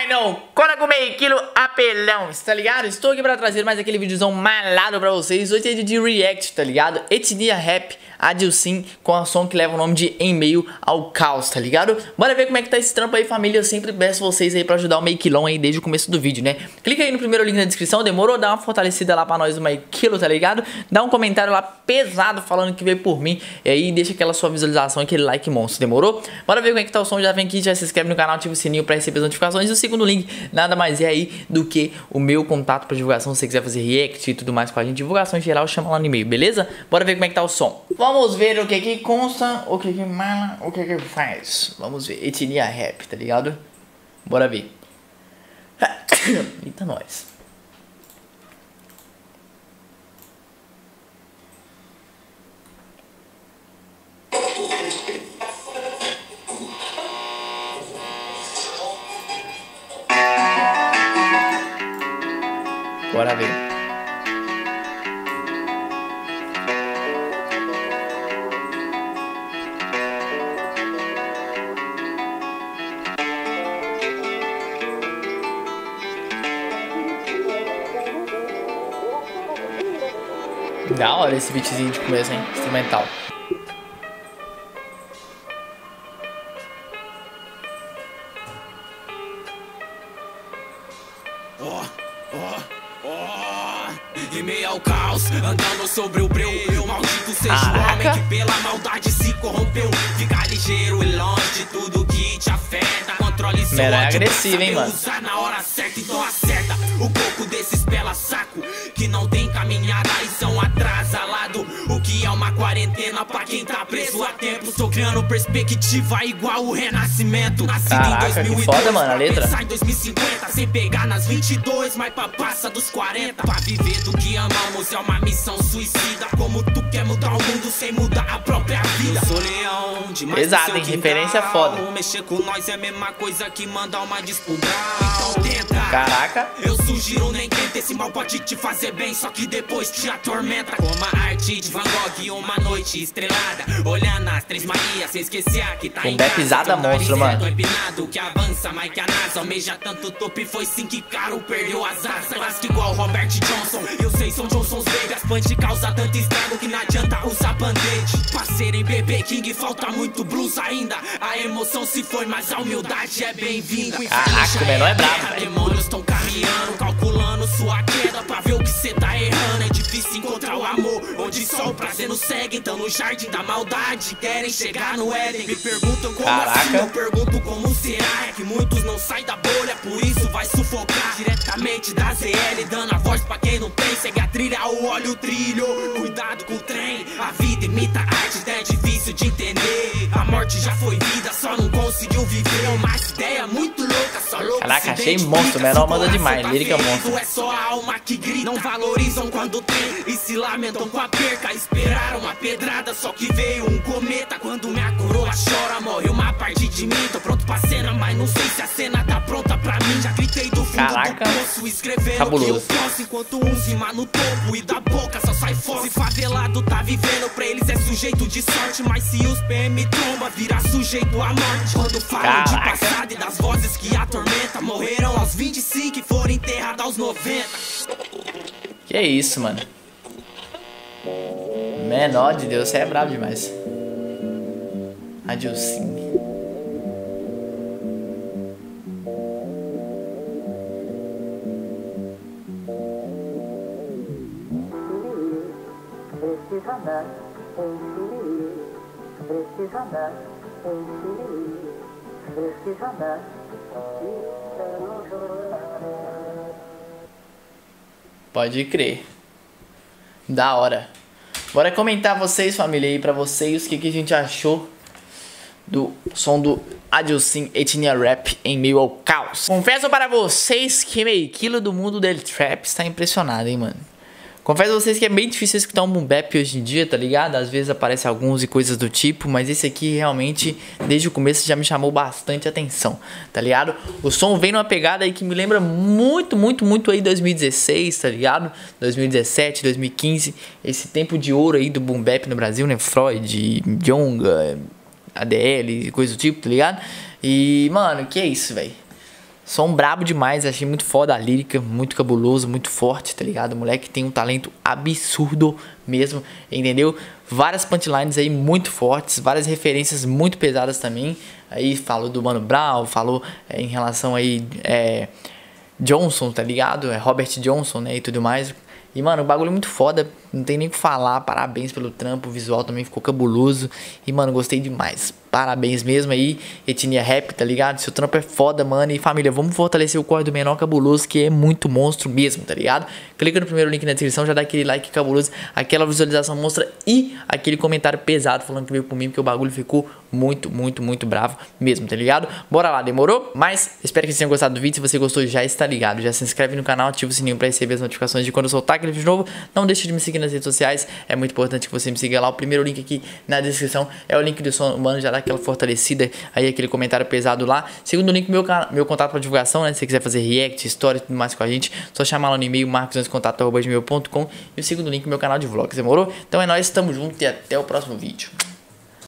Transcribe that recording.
Não, Cora com meio quilo apelão, tá ligado? Estou aqui pra trazer mais aquele videozão malado pra vocês. Hoje é de react, tá ligado? Etnia Rap, Adilson, com a som que leva o nome de Em Meio ao Caos, tá ligado? Bora ver como é que tá esse trampo aí, família. Eu sempre peço vocês aí pra ajudar o meio quilão aí desde o começo do vídeo, né? Clica aí no primeiro link na descrição, demorou? Dá uma fortalecida lá pra nós do meio quilo, tá ligado? Dá um comentário lá pesado falando que veio por mim. E aí deixa aquela sua visualização, aquele like monstro, demorou? Bora ver como é que tá o som, já vem aqui, já se inscreve no canal, ativa o sininho pra receber as notificações. E o segundo link nada mais é aí do que o meu contato para divulgação. Se você quiser fazer react e tudo mais com a gente, divulgação em geral, chama lá no e-mail, beleza? Bora ver como é que tá o som. Vamos ver o que consta, o que mala, o que faz. Vamos ver, Etnia Rap, tá ligado? Bora ver. Eita, nós. Bora ver. Da hora esse beatzinho de começo, hein? Instrumental. Em meio ao caos, andando sobre o breu. Maldito seja o homem que pela maldade se corrompeu. Fica ligeiro e longe de tudo que te afeta. Controle seu ódio, agressivo, hein, mano? usar na hora certa, então acerta o coco desses pela saco que não tem caminhada e são atrasalado. O que é uma quarentena pra quem tá preso a tempo. Estou criando perspectiva igual o renascimento. Nascido em 2002, que foda, mano, a letra. Sai em 2050, sem pegar nas 22, mas pra passa dos 40. Pra viver do que amamos é uma missão suicida. Como tu quer mudar o mundo sem mudar a própria vida? Eu sou leão demais. Exato, hein? Referência foda. Mexer com nós é a mesma coisa que mandar uma disputa. Então tenta. Caraca. Eu sugiro nem tenta, esse mal pode te fazer bem, só que depois te atormenta. Como a arte de Van Gogh, uma noite estrelada, olhando as Três Marias, sem esquecer que tá em casa. Pisada monstro, mano. Empinado, que avança mais que a NASA, almeja tanto topo e foi sim que caro perdeu as asas. Clássico igual Robert Johnson, eu sei, são Johnson's Baby. As punch causa tanto estrago que não adianta usar band-aid. Parceiro em BB King, falta muito blues ainda. A emoção se foi, mas a humildade é bem-vinda. Caraca, o menor é brabo, velho. Demônios estão caminhando, calculando sua queda pra ver o que cê tá errando. É difícil encontrar o amor, onde só o prazer nos segue. Então no jardim da maldade, querem chegar no Éden. Me perguntam como assim, eu pergunto como será. É que muitos não saem da bolha, por isso vai sufocar. Diretamente da ZL, dando a voz pra quem não tem. Segue a trilha, o óleo trilho. Cuidado com o trem, a vida imita a arte, é difícil de entender. A morte já foi vida, só não conseguiu viver. Uma ideia muito louca, só louco. Caraca, achei monstro, o menor manda demais, lírica monstro. É só a alma que grita, não valorizam quando tem e se lamentam com a perca. Esperaram uma pedrada, só que veio um cometa. Quando minha coroa chora, morre uma parte de mim. Tô pronto pra cena, mas não sei se a cena tá pronta pra mim. Já gritei do fundo do poço, escrevendo que eu posso. Enquanto uns rima no topo e da boca só sai fogo. Se favelado tá vivendo, pra eles é sujeito de sorte. Mas se os PM tromba, vira sujeito à morte. Quando falam de passado e das vozes que atormentam, morreram aos 25 e foram enterrados aos 90. Que isso, mano. Menor de Deus, você é brabo demais. Adilson. Pode crer. Da hora. Bora comentar vocês, família, aí pra vocês o que a gente achou do som do Adilson Etnia Rap Em Meio ao Caos. Confesso para vocês que meio quilo do mundo del trap está impressionado, hein, mano. Confesso a vocês que é bem difícil escutar um boom bap hoje em dia, tá ligado? Às vezes aparecem alguns e coisas do tipo, mas esse aqui realmente, desde o começo, já me chamou bastante atenção, tá ligado? O som vem numa pegada aí que me lembra muito aí 2016, tá ligado? 2017, 2015, esse tempo de ouro aí do boom bap no Brasil, né? Freud, Djonga, ADL, coisa do tipo, tá ligado? E, mano, que é isso, velho? Som brabo demais, achei muito foda a lírica, muito cabuloso, muito forte, tá ligado? O moleque tem um talento absurdo mesmo, entendeu? Várias punchlines aí muito fortes, várias referências muito pesadas também. Aí falou do Mano Brown, falou em relação aí Johnson, tá ligado? Robert Johnson, né, e tudo mais. E, mano, o bagulho é muito foda, não tem nem o que falar, parabéns pelo trampo, o visual também ficou cabuloso. E, mano, gostei demais, parabéns mesmo aí, Etnia Rap, tá ligado? Seu trampo é foda, mano. E, família, vamos fortalecer o corre do menor cabuloso, que é muito monstro mesmo, tá ligado? Clica no primeiro link na descrição, já dá aquele like cabuloso, aquela visualização monstra e aquele comentário pesado falando que veio por mim, porque o bagulho ficou muito, muito, muito bravo mesmo, tá ligado? Bora lá, demorou? Mas, espero que vocês tenham gostado do vídeo, se você gostou já está ligado, já se inscreve no canal, ativa o sininho pra receber as notificações de quando eu soltar aquele vídeo novo. Não deixe de me seguir nas redes sociais, é muito importante que você me siga lá. O primeiro link aqui na descrição é o link do som humano, já dá aquela fortalecida aí, aquele comentário pesado lá. Segundo link, meu contato para divulgação, né? Se você quiser fazer react, história e tudo mais com a gente, só chamar lá no e-mail marcoscontato@gmail.com. E o segundo link, meu canal de vlogs, demorou? Então é nóis, tamo junto e até o próximo vídeo.